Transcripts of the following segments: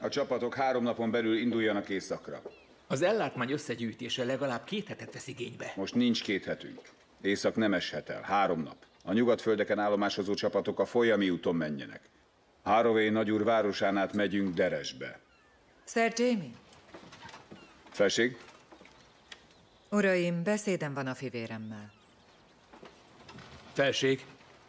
A csapatok 3 napon belül induljanak északra. Az ellátmány összegyűjtése legalább 2 hetet vesz igénybe. Most nincs 2 hetünk. Észak nem eshet el. 3 nap. A nyugatföldeken állomásozó csapatok a folyami úton menjenek. Harroway nagyúr városán át megyünk Deresbe. Sir Jamie? Felség? Uraim, beszédem van a fivéremmel. Felség.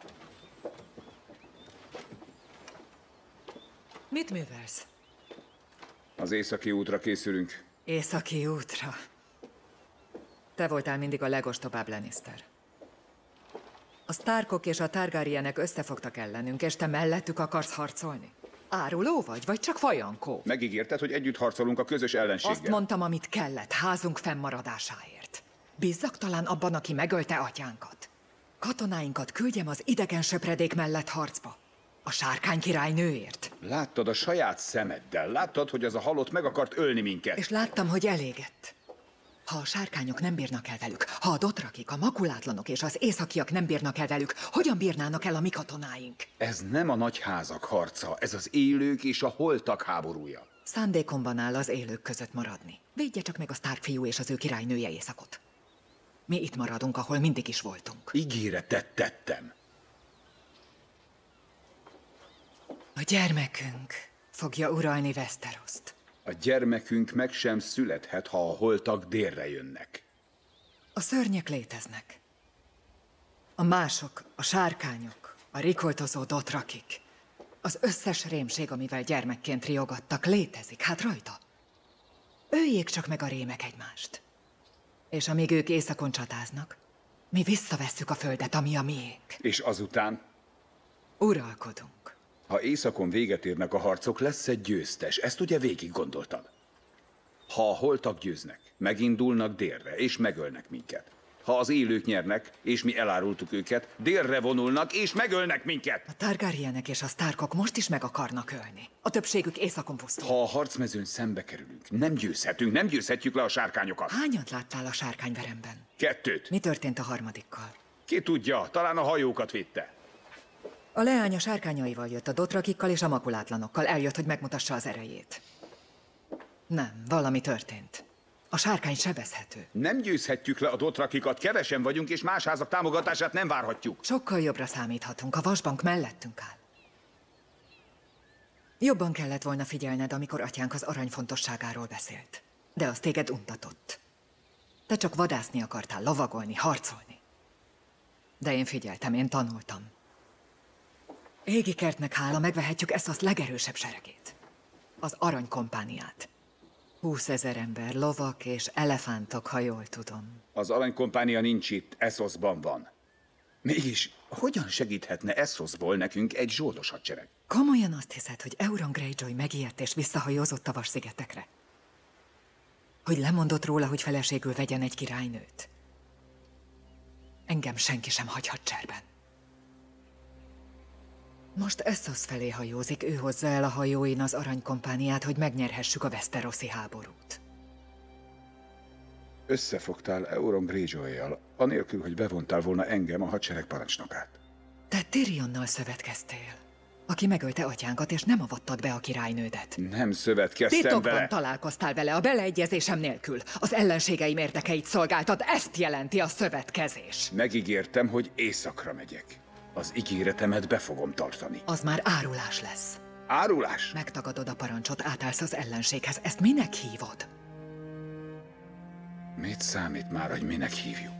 Mit művelsz? Az északi útra készülünk. Északi útra. Te voltál mindig a legostobább Lannister. A Starkok és a Targaryenek összefogtak ellenünk, és te mellettük akarsz harcolni? Áruló vagy csak fajankó? Megígérted, hogy együtt harcolunk a közös ellenséggel. Azt mondtam, amit kellett, házunk fennmaradásáért. Bízzak talán abban, aki megölte atyánkat. Katonáinkat küldjem az idegen söpredék mellett harcba. A sárkány királynőért. Láttad a saját szemeddel. Láttad, hogy az a halott meg akart ölni minket. És láttam, hogy elégett. Ha a sárkányok nem bírnak el velük, ha a dotrakik, a makulátlanok és az északiak nem bírnak el velük, hogyan bírnának el a mi katonáink? Ez nem a nagyházak harca, ez az élők és a holtak háborúja. Szándékomban áll az élők között maradni. Védje csak meg a Stark fiú és az ő királynője északot. Mi itt maradunk, ahol mindig is voltunk. Ígéretet tettem. A gyermekünk fogja uralni Westerost. A gyermekünk meg sem születhet, ha a holtak délre jönnek. A szörnyek léteznek. A mások, a sárkányok, a rikoltozó dotrakik. Az összes rémség, amivel gyermekként riogattak, létezik, hát rajta. Öljék csak meg a rémek egymást. És amíg ők északon csatáznak, mi visszavesszük a földet, ami a miénk. És azután, Uralkodunk. ha északon véget érnek a harcok, lesz egy győztes. Ezt ugye végig gondoltad? Ha a holtak győznek, megindulnak délre, és megölnek minket. Ha az élők nyernek, és mi elárultuk őket, délre vonulnak, és megölnek minket. A Targaryenek és a Starkok most is meg akarnak ölni. A többségük északon pusztul. Ha a harcmezőn szembe kerülünk, nem győzhetünk, nem győzhetjük le a sárkányokat. Hányat láttál a sárkányveremben? 2. Mi történt a harmadikkal? Ki tudja, talán a hajókat védte. A leány a sárkányaival jött, a dotrakikkal és a makulátlanokkal. Eljött, hogy megmutassa az erejét. Nem, valami történt. A sárkány sebezhető. Nem győzhetjük le a dotrakikat, kevesen vagyunk, és más házak támogatását nem várhatjuk. Sokkal jobbra számíthatunk, a vasbank mellettünk áll. Jobban kellett volna figyelned, amikor atyánk az arany fontosságáról beszélt. De az téged untatott. Te csak vadászni akartál, lovagolni, harcolni. De én figyeltem, én tanultam. Égi kertnek hála, megvehetjük Essos legerősebb seregét. Az aranykompániát. 20 000 ember, lovak és elefántok, ha jól tudom. Az aranykompánia nincs itt, Essosban van. Mégis, hogyan segíthetne Essosból nekünk egy zsoldos hadsereg? Komolyan azt hiszed, hogy Euron Greyjoy megijedt és visszahajózott a Vas-szigetekre? Hogy lemondott róla, hogy feleségül vegyen egy királynőt? Engem senki sem hagyhat cserben. Most Essos felé hajózik, ő hozza el a hajóin az aranykompániát, hogy megnyerhessük a Westerosi háborút. Összefogtál Euron Greyjoy-jal, anélkül, hogy bevontál volna engem, a hadsereg parancsnokát. Te Tyrionnal szövetkeztél, aki megölte atyánkat, és nem avattad be a királynődet. Nem szövetkeztem Titokban vele. találkoztál vele, a beleegyezésem nélkül. Az ellenségeim érdekeit szolgáltad, ezt jelenti a szövetkezés. Megígértem, hogy északra megyek. Az ígéretemet be fogom tartani. Az már árulás lesz. Árulás? Megtagadod a parancsot, átállsz az ellenséghez. Ezt minek hívod? Mit számít már, hogy minek hívjuk?